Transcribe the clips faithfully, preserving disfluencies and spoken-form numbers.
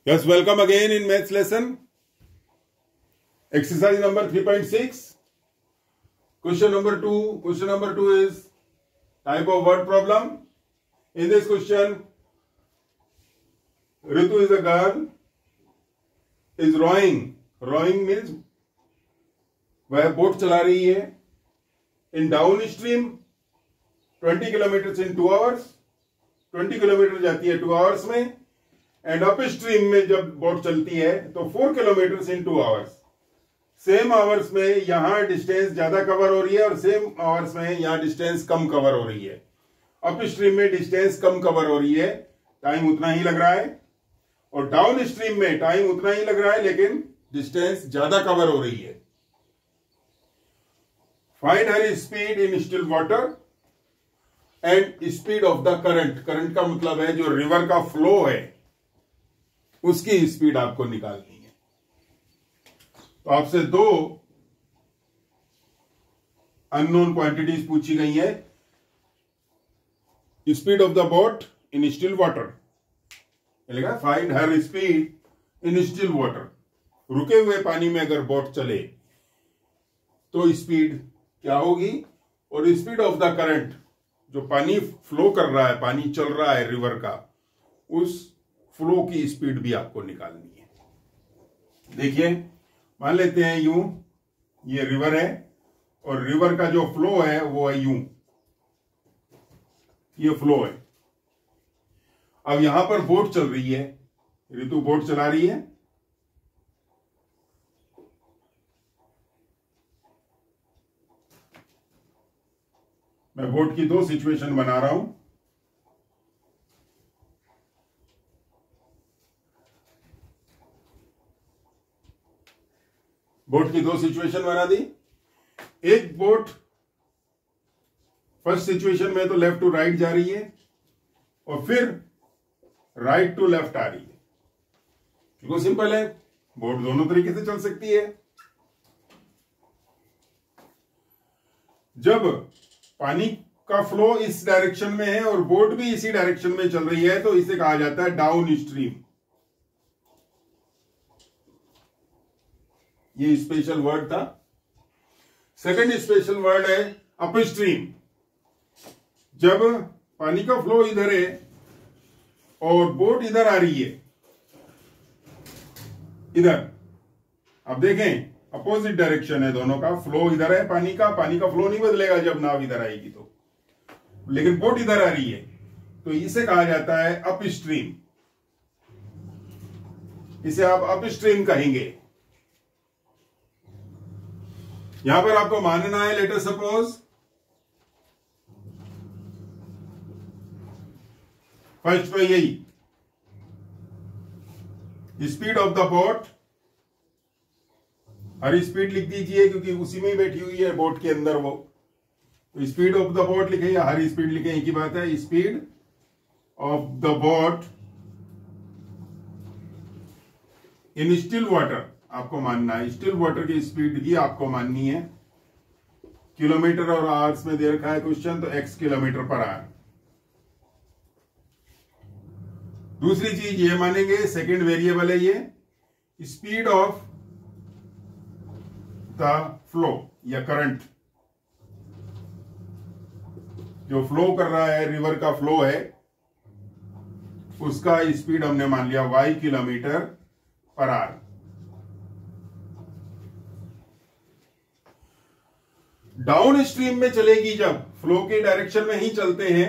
Yes, welcome again in maths lesson. Exercise number three point six. Question number two. Question number two is type of word problem. In this question, Ritu is a girl, is rowing. Rowing means वह boat चला रही है in downstream twenty kilometers in two hours. twenty kilometre जाती है two hours में. And up stream में जब boat चलती है तो four kilometre in two hours. Same hours में यहां डिस्टेंस ज्यादा कवर हो रही है और सेम आवर्स में यहां डिस्टेंस कम कवर हो रही है. अप स्ट्रीम में डिस्टेंस कम कवर हो रही है, टाइम उतना ही लग रहा है, और डाउन स्ट्रीम में टाइम उतना ही लग रहा है लेकिन डिस्टेंस ज्यादा कवर हो रही है. Find her speed in still water and speed of the current. Current का मतलब है जो रिवर का फ्लो है उसकी स्पीड आपको निकालनी है. तो आपसे दो अननोन क्वांटिटीज पूछी गई है. Speed of the boat in still water, मिलेगा find her speed in still water. रुके हुए पानी में अगर बोट चले तो स्पीड क्या होगी, और स्पीड ऑफ द करंट जो पानी फ्लो कर रहा है, पानी चल रहा है रिवर का, उस फ्लो की स्पीड भी आपको निकालनी है. देखिए मान लेते हैं यूं, ये रिवर है और रिवर का जो फ्लो है वो है यूं, ये फ्लो है. अब यहां पर बोट चल रही है, ऋतु बोट चला रही है. मैं बोट की दो सिचुएशन बना रहा हूं. बोट की दो सिचुएशन बना दी. एक बोट फर्स्ट सिचुएशन में तो लेफ्ट टू राइट जा रही है और फिर राइट टू लेफ्ट आ रही है. क्योंकि सिंपल है, बोट दोनों तरीके से चल सकती है. जब पानी का फ्लो इस डायरेक्शन में है और बोट भी इसी डायरेक्शन में चल रही है तो इसे कहा जाता है डाउन स्ट्रीम. ये स्पेशल वर्ड था. सेकंड स्पेशल वर्ड है अप स्ट्रीम. जब पानी का फ्लो इधर है और बोट इधर आ रही है, इधर, अब देखें अपोजिट डायरेक्शन है दोनों का. फ्लो इधर है पानी का, पानी का फ्लो नहीं बदलेगा जब नाव इधर आएगी तो, लेकिन बोट इधर आ रही है तो इसे कहा जाता है अप स्ट्रीम. इसे आप अप स्ट्रीम कहेंगे. यहां पर आपको मानना है, लेट अस सपोज फर्स्ट पे यही speed of the boat, her speed लिख दीजिए क्योंकि उसी में ही बैठी हुई है बोट के अंदर वो. तो स्पीड ऑफ द बोट लिखे या हर स्पीड लिखे, एक ही बात है. Speed of the boat in still water आपको मानना है. स्टिल वाटर की स्पीड ही आपको माननी है. किलोमीटर और आवर्स में दे रखा है क्वेश्चन, तो एक्स किलोमीटर पर आवर. दूसरी चीज ये मानेंगे, सेकंड वेरिएबल है ये, स्पीड ऑफ द फ्लो या करंट. जो फ्लो कर रहा है, रिवर का फ्लो है, उसका स्पीड हमने मान लिया y kilometre per hour. Down stream में चलेगी, जब फ्लो के डायरेक्शन में ही चलते हैं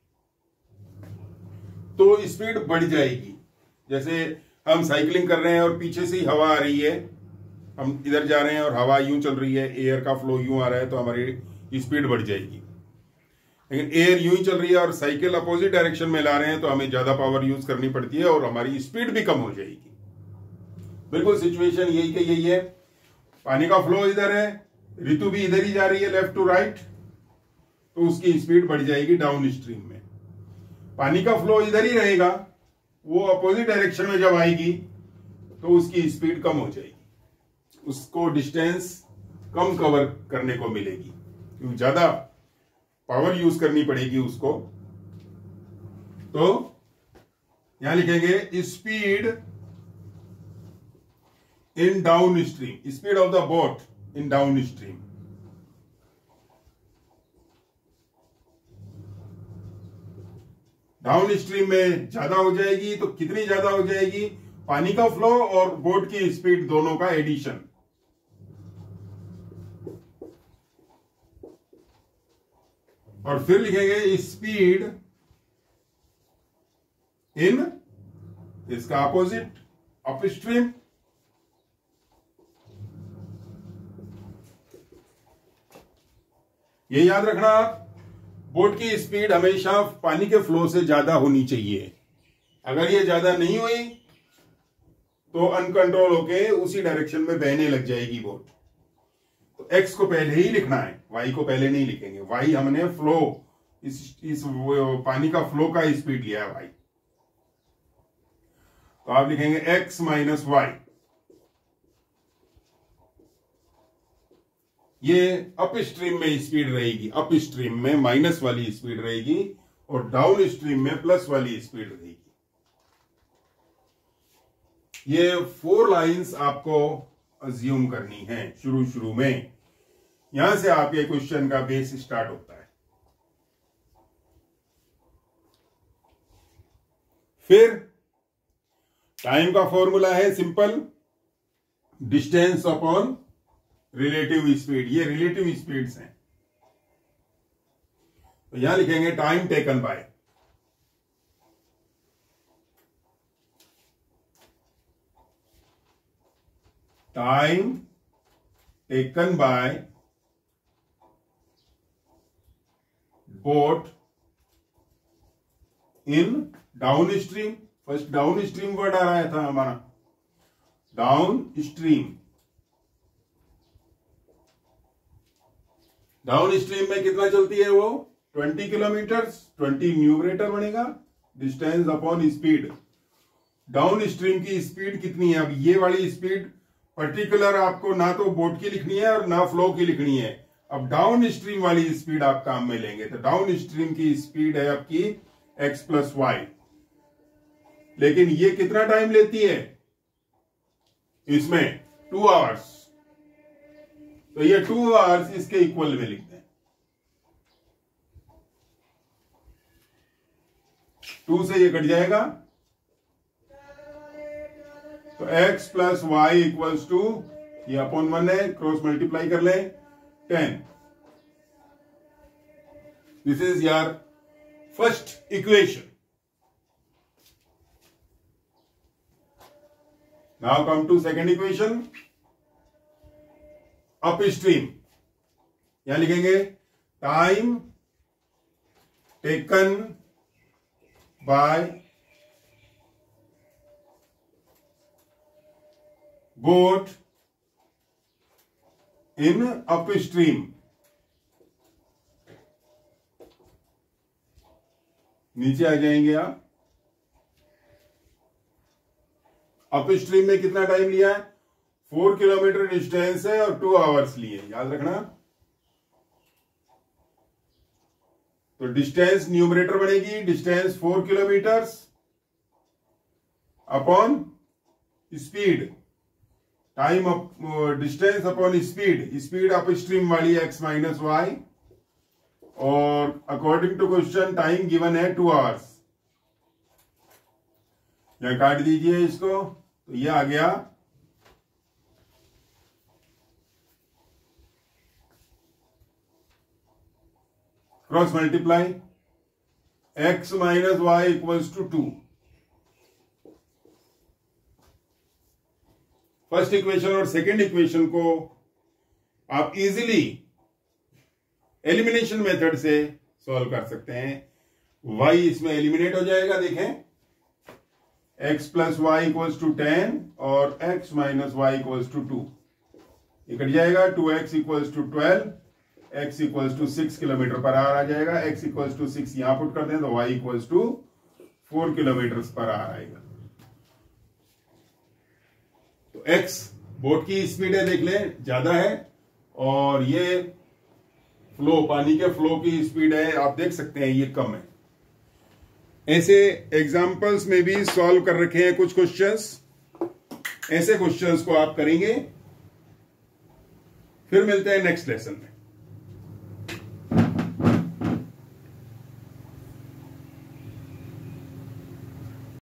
तो स्पीड बढ़ जाएगी. जैसे हम साइकिलिंग कर रहे हैं और पीछे से ही हवा आ रही है, हम इधर जा रहे हैं और हवा यूं चल रही है, एयर का फ्लो यूं आ रहा है तो हमारी स्पीड बढ़ जाएगी. लेकिन एयर यूं ही चल रही है और साइकिल अपोजिट डायरेक्शन में ला रहे हैं तो हमें ज्यादा पावर यूज करनी पड़ती है और हमारी स्पीड भी कम हो जाएगी. बिल्कुल सिचुएशन यही के यही है. पानी का फ्लो इधर है, ऋतु भी इधर ही जा रही है लेफ्ट टू राइट, तो उसकी स्पीड बढ़ जाएगी डाउन स्ट्रीम में. पानी का फ्लो इधर ही रहेगा, वो अपोजिट डायरेक्शन में जब आएगी तो उसकी स्पीड कम हो जाएगी, उसको डिस्टेंस कम कवर करने को मिलेगी क्योंकि ज्यादा पावर यूज करनी पड़ेगी उसको. तो यहां लिखेंगे speed in downstream, speed of the boat in downstream. Downstream में ज्यादा हो जाएगी तो कितनी ज्यादा हो जाएगी? पानी का फ्लो और बोट की स्पीड दोनों का एडिशन। और फिर लिखेंगे स्पीड इन, इसका अपोजिट अपस्ट्रीम। ये याद रखना आप, बोट की स्पीड हमेशा पानी के फ्लो से ज्यादा होनी चाहिए। अगर ये ज्यादा नहीं हुई तो अनकंट्रोल होके उसी डायरेक्शन में बहने लग जाएगी बोट। तो एक्स को पहले ही लिखना है, वाई को पहले नहीं लिखेंगे। वाई हमने फ्लो, इस इस पानी का फ्लो का स्पीड लिया है वाई, तो आप लिखेंगे एक्स माइनस वाई। ये अप स्ट्रीम में स्पीड रहेगी, अप स्ट्रीम में माइनस वाली स्पीड रहेगी और डाउन स्ट्रीम में प्लस वाली स्पीड रहेगी। ये फोर लाइंस आपको अज्यूम करनी है शुरू शुरू में। यहां से आपके क्वेश्चन का बेस स्टार्ट होता है। फिर टाइम का फॉर्मूला है simple, distance upon relative speed. ये रिलेटिव स्पीड्स हैं, तो यहां लिखेंगे time taken by. Time taken by boat in down stream. First down stream word आ रहा था हमारा, डाउन स्ट्रीम। डाउन स्ट्रीम में कितना चलती है वो? Twenty kilometre. ट्वेंटी न्यूमरेटर बनेगा, distance upon speed. Down stream की स्पीड कितनी है? अब ये वाली स्पीड पर्टिकुलर आपको ना तो बोट की लिखनी है और ना फ्लो की लिखनी है। अब डाउन स्ट्रीम वाली स्पीड आप काम में लेंगे, तो डाउन स्ट्रीम की स्पीड है आपकी एक्स प्लस वाई। लेकिन ये कितना टाइम लेती है? इसमें टू आवर्स। तो ये टू आवर्स इसके इक्वल में लिखते हैं। टू से ये कट जाएगा, तो x plus y equals to, ये अपॉन वन है, क्रॉस मल्टीप्लाई कर ले, ten. This is your first equation. Now come to second equation, up stream. यहां लिखेंगे time taken by boat in up stream. नीचे आ जाएंगे आप। अप स्ट्रीम में कितना टाइम लिया है? फोर किलोमीटर डिस्टेंस है और टू आवर्स लिए, याद रखना। तो डिस्टेंस न्यूमरेटर बनेगी, distance four kilometres upon speed. Time distance upon speed, speed up stream वाली एक्स माइनस वाई। और according to question time given है टू आवर्स। यहां काट दीजिए इसको, तो ये आ गया cross multiply, x minus y equals to two. First equation और सेकेंड इक्वेशन को आप इजीली एलिमिनेशन मेथड से सॉल्व कर सकते हैं। y इसमें एलिमिनेट हो जाएगा, देखें x plus y equals to ten और x minus y equals to two. ये कट जाएगा, two x equals to twelve, x equals to six kilometre per hour आ जाएगा। x इक्वल्स टू सिक्स यहां पुट कर दें तो y equals to four kilometre per hour आएगा। तो x बोट की स्पीड है, देख लें, ज्यादा है, और ये फ्लो, पानी के फ्लो की स्पीड है, आप देख सकते हैं ये कम है। ऐसे एग्जाम्पल्स में भी सॉल्व कर रखे हैं कुछ क्वेश्चंस। ऐसे क्वेश्चंस को आप करेंगे। फिर मिलते हैं नेक्स्ट लेसन में।